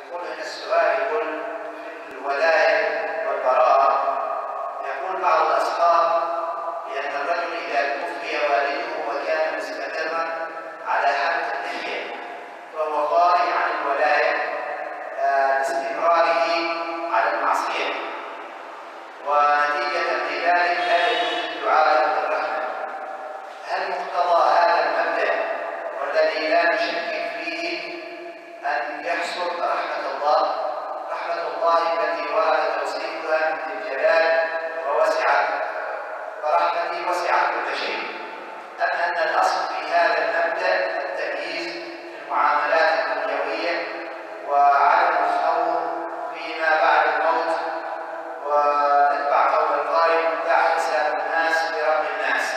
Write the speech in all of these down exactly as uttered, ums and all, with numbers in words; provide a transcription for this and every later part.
يقول هنا السؤال يقول في الولاية والبراءة، يقول بعض الأصحاب بأن الرجل إذا توفي والده وكان مستمرا على حد اللحية فهو خارج عن الولاية لاستمراره على المعصية، ونتيجة لذلك لا يجوز الدعاء له بالرحمة. هل مقتضى هذا المبدأ والذي لا نشكك فيه أن يحصل رحمة الله، رحمة الله التي ورد توصيفها من الجلال ووسعت ورحمتي وسعت كل شيء، أم أن الأصل في هذا المبدأ التمييز في المعاملات الدنيوية وعدم الخوض فيما بعد الموت، ونتبع قول القائل دع حساب الناس برب الناس؟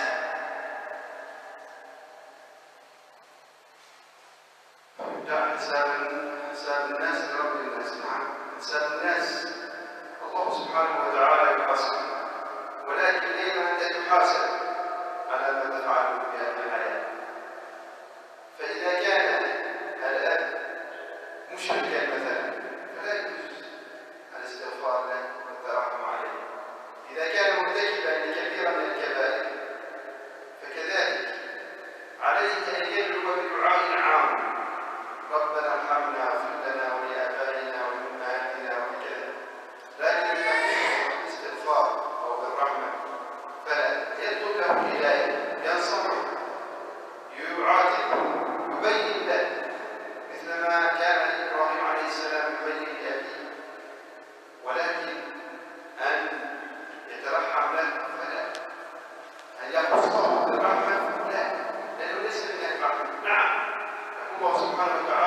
دع حساب حساب الناس لرب الناس. نعم، حساب الناس الله سبحانه وتعالى يحاسب، ولكن لما أنت تحاسب على ما تفعله في هذه الحياة. فإذا كان الأب مشركا مثلا فلا يجوز الاستغفار له والترحم عليه. إذا كان مرتكبا لكبيرة من الكبائر فكذلك عليه أن يدعو بدعاء عام: ربنا ارحمنا واغفر لنا ولآبائنا ولأمهاتنا وكذا. لكن إذا كان بالاستغفار أو بالرحمة فلا يطلب له الهداية، ينصحه، يعاتبه، يبين له مثل ما كان إبراهيم عليه السلام يبين لأبيه. ولكن أن يترحم له فلا، أن يخصه بالرحمة لا، لأنه ليس من الرحمة. نعم، الله سبحانه وتعالى